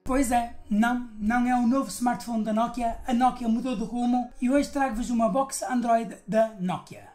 Pois é, não é o novo smartphone da Nokia, a Nokia mudou de rumo e hoje trago-vos uma box Android da Nokia.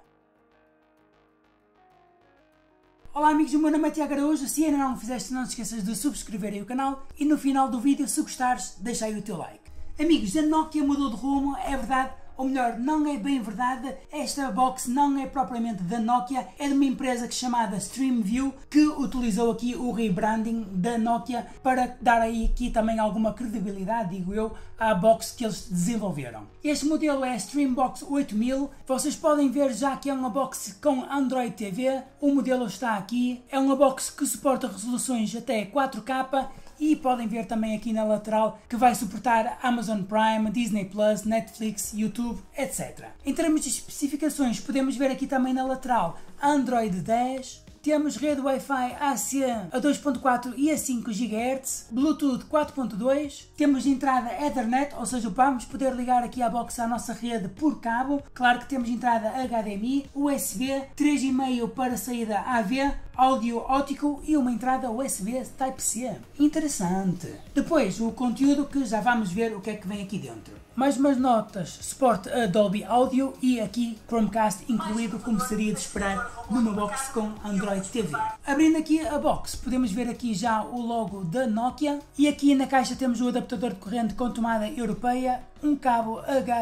Olá amigos, o meu nome é Tiago Araújo, se ainda não o fizeste não te esqueças de subscrever aí o canal e no final do vídeo, se gostares, deixa aí o teu like. Amigos, a Nokia mudou de rumo, é verdade, ou melhor, não é bem verdade, esta box não é propriamente da Nokia, é de uma empresa chamada StreamView que utilizou aqui o rebranding da Nokia para dar aí aqui também alguma credibilidade, digo eu, à box que eles desenvolveram. Este modelo é a Streambox 8000, vocês podem ver já que é uma box com Android TV, o modelo está aqui, é uma box que suporta resoluções até 4K, e podem ver também aqui na lateral que vai suportar Amazon Prime, Disney Plus, Netflix, YouTube, etc. Em termos de especificações, podemos ver aqui também na lateral Android 10, temos rede Wi-Fi AC a 2.4 e a 5 GHz, Bluetooth 4.2, temos entrada Ethernet, ou seja, vamos poder ligar aqui à box à nossa rede por cabo, claro que temos entrada HDMI, USB, 3,5 para saída AV, áudio óptico e uma entrada USB Type-C. Interessante. Depois, o conteúdo que já vamos ver o que é que vem aqui dentro. Mais umas notas, suporte a Dolby Audio e aqui Chromecast incluído, como seria de esperar numa box com Android TV. Abrindo aqui a box, podemos ver aqui já o logo da Nokia e aqui na caixa temos o adaptador de corrente com tomada europeia, um cabo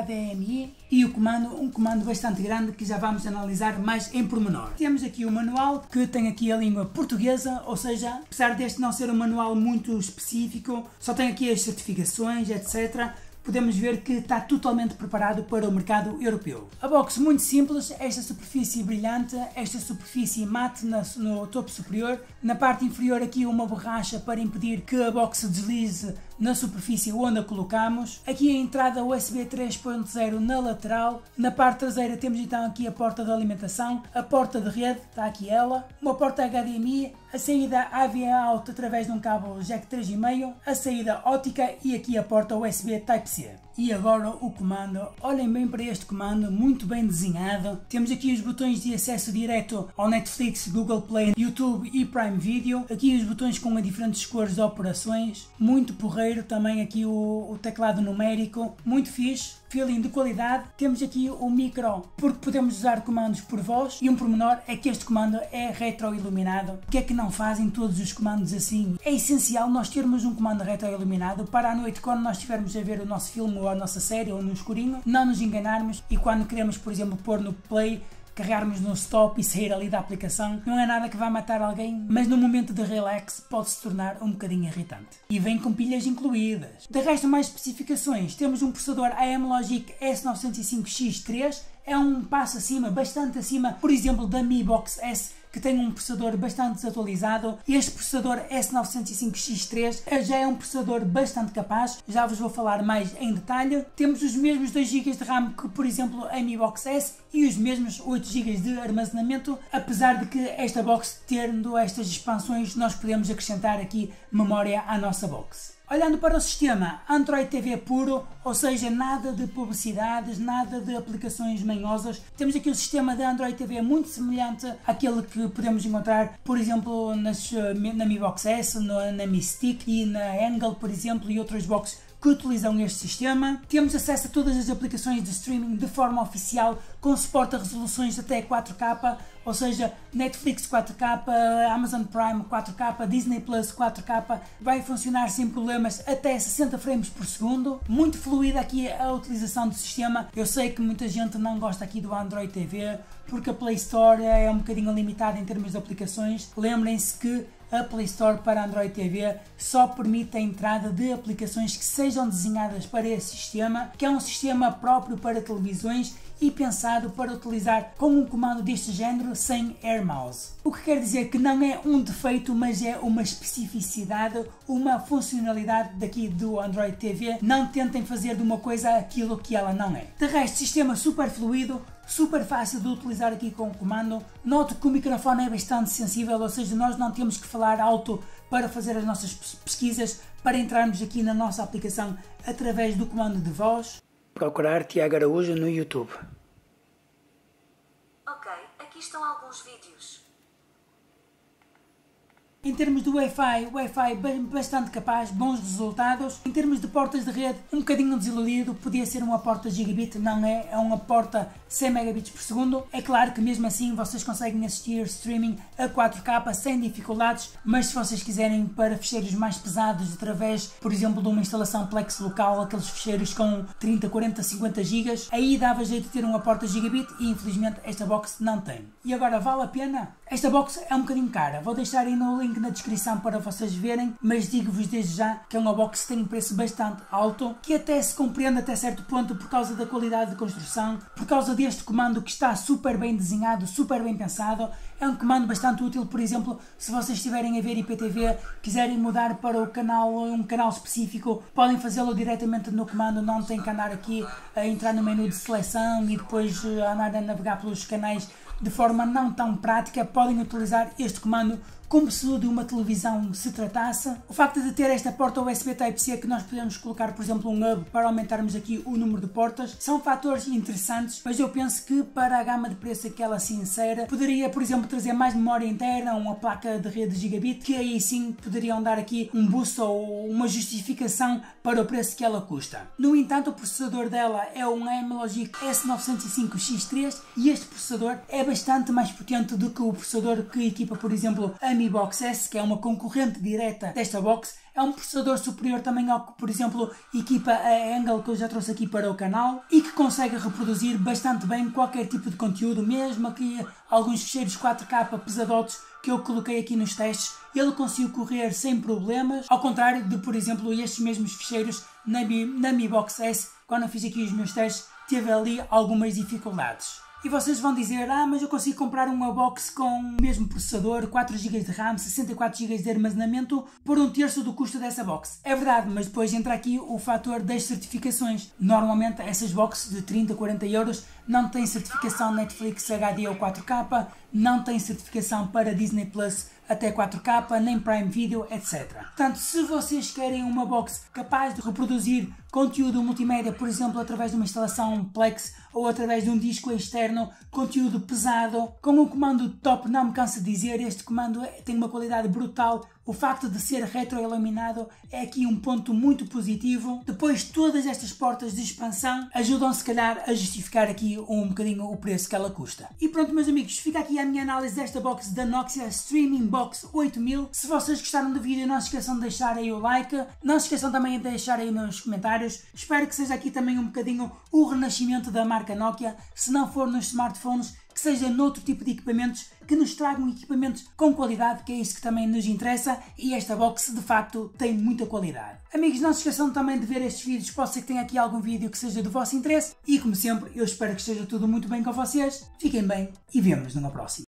HDMI e o comando, um comando bastante grande que já vamos analisar mais em pormenor. Temos aqui o manual que tem aqui a língua portuguesa, ou seja, apesar deste não ser um manual muito específico, só tem aqui as certificações, etc. Podemos ver que está totalmente preparado para o mercado europeu. A box muito simples, esta superfície brilhante, esta superfície mate no topo superior, na parte inferior aqui uma borracha para impedir que a box deslize na superfície onde a colocamos. Aqui a entrada USB 3.0 na lateral, na parte traseira temos então aqui a porta de alimentação, a porta de rede, está aqui ela, uma porta HDMI, a saída AV out através de um cabo jack 3,5, a saída óptica e aqui a porta USB Type-C. E agora o comando, olhem bem para este comando, muito bem desenhado. Temos aqui os botões de acesso direto ao Netflix, Google Play, YouTube e Prime Video. Aqui os botões com diferentes cores de operações, muito porreiro. Também aqui o teclado numérico, muito fixe. Feeling de qualidade. Temos aqui o micro, porque podemos usar comandos por voz. E um pormenor é que este comando é retroiluminado. O que é que não fazem todos os comandos assim? É essencial nós termos um comando retroiluminado para à noite, quando nós estivermos a ver o nosso filme ou a nossa série ou no escurinho, não nos enganarmos e quando queremos, por exemplo, pôr no play, carregarmos no stop e sair ali da aplicação, não é nada que vai matar alguém, mas no momento de relax pode se tornar um bocadinho irritante. E vem com pilhas incluídas. De resto, mais especificações, temos um processador AMLogic S905X3, é um passo acima, bastante acima, por exemplo, da Mi Box S, que tem um processador bastante desatualizado. Este processador S905X3 já é um processador bastante capaz, já vos vou falar mais em detalhe. Temos os mesmos 2 GB de RAM que, por exemplo, a Mi Box S e os mesmos 8 GB de armazenamento, apesar de que esta box, tendo estas expansões, nós podemos acrescentar aqui memória à nossa box. Olhando para o sistema, Android TV puro, ou seja, nada de publicidades, nada de aplicações manhosas. Temos aqui o sistema de Android TV muito semelhante àquele que podemos encontrar, por exemplo, na Mi Box S, na Mi Stick e na Angle, por exemplo, e outras boxes que utilizam este sistema. Temos acesso a todas as aplicações de streaming de forma oficial, com suporte a resoluções até 4K, ou seja, Netflix 4K, Amazon Prime 4K, Disney Plus 4K, vai funcionar sem problemas até 60 frames por segundo. Muito fluida aqui a utilização do sistema. Eu sei que muita gente não gosta aqui do Android TV, porque a Play Store é um bocadinho limitada em termos de aplicações. Lembrem-se que a Play Store para Android TV só permite a entrada de aplicações que sejam desenhadas para esse sistema, que é um sistema próprio para televisões e pensado para utilizar com um comando deste género sem Air Mouse. O que quer dizer que não é um defeito, mas é uma especificidade, uma funcionalidade daqui do Android TV. Não tentem fazer de uma coisa aquilo que ela não é. De resto, sistema super fluido, super fácil de utilizar aqui com o comando. Noto que o microfone é bastante sensível, ou seja, nós não temos que falar alto para fazer as nossas pesquisas, para entrarmos aqui na nossa aplicação através do comando de voz. Procurar Tiago Araújo no YouTube. Ok, aqui estão alguns vídeos. Em termos de Wi-Fi, bastante capaz, bons resultados. Em termos de portas de rede, um bocadinho desiludido, podia ser uma porta gigabit, não é? É uma porta 100 megabits por segundo. É claro que mesmo assim vocês conseguem assistir streaming a 4K sem dificuldades, mas se vocês quiserem para ficheiros mais pesados, através, por exemplo, de uma instalação Plex local, aqueles ficheiros com 30, 40, 50 GB, aí dava jeito de ter uma porta gigabit e infelizmente esta box não tem. E agora, vale a pena? Esta box é um bocadinho cara, vou deixar aí no link na descrição para vocês verem, mas digo-vos desde já que é uma box que tem um preço bastante alto, que até se compreende até certo ponto por causa da qualidade de construção, por causa deste comando que está super bem desenhado, super bem pensado. É um comando bastante útil, por exemplo, se vocês estiverem a ver IPTV, quiserem mudar para um canal específico, podem fazê-lo diretamente no comando, não tem que andar aqui a entrar no menu de seleção e depois andar a navegar pelos canais de forma não tão prática. Podem utilizar este comando como se de uma televisão se tratasse. O facto de ter esta porta USB Type-C que nós podemos colocar, por exemplo, um hub para aumentarmos aqui o número de portas, são fatores interessantes, mas eu penso que para a gama de preço que ela se insere, poderia, por exemplo, trazer mais memória interna, uma placa de rede gigabit, que aí sim poderiam dar aqui um boost ou uma justificação para o preço que ela custa. No entanto, o processador dela é um AMLogic S905X3 e este processador é bastante mais potente do que o processador que equipa, por exemplo, a Mi Box S, que é uma concorrente direta desta box. É um processador superior também ao que, por exemplo, equipa a Angle, que eu já trouxe aqui para o canal, e que consegue reproduzir bastante bem qualquer tipo de conteúdo, mesmo aqui alguns ficheiros 4K pesadotes que eu coloquei aqui nos testes, ele conseguiu correr sem problemas, ao contrário de, por exemplo, estes mesmos ficheiros na Mi Box S, quando eu fiz aqui os meus testes, teve ali algumas dificuldades. E vocês vão dizer, mas eu consigo comprar uma box com o mesmo processador, 4 GB de RAM, 64 GB de armazenamento por 1/3 do custo dessa box. É verdade, mas depois entra aqui o fator das certificações. Normalmente essas boxes de 30, 40 euros não têm certificação Netflix HD ou 4K, não têm certificação para Disney Plus até 4K, nem Prime Video, etc. Portanto, se vocês querem uma box capaz de reproduzir conteúdo multimédia, por exemplo, através de uma instalação Plex ou através de um disco externo, conteúdo pesado, com um comando top, não me canso de dizer, este comando tem uma qualidade brutal. O facto de ser retroiluminado é aqui um ponto muito positivo. Depois, todas estas portas de expansão ajudam se calhar a justificar aqui um bocadinho o preço que ela custa. E pronto, meus amigos, fica aqui a minha análise desta box da Noxia Streaming Box 8000. Se vocês gostaram do vídeo, não se esqueçam de deixar aí o like, não se esqueçam também de deixar aí nos comentários. Espero que seja aqui também um bocadinho o renascimento da marca Nokia, se não for nos smartphones, que seja noutro tipo de equipamentos, que nos tragam equipamentos com qualidade, que é isso que também nos interessa, e esta box de facto tem muita qualidade. Amigos, não se esqueçam também de ver estes vídeos, pode ser que tenha aqui algum vídeo que seja do vosso interesse, e como sempre, eu espero que esteja tudo muito bem com vocês, fiquem bem e vemo-nos numa próxima.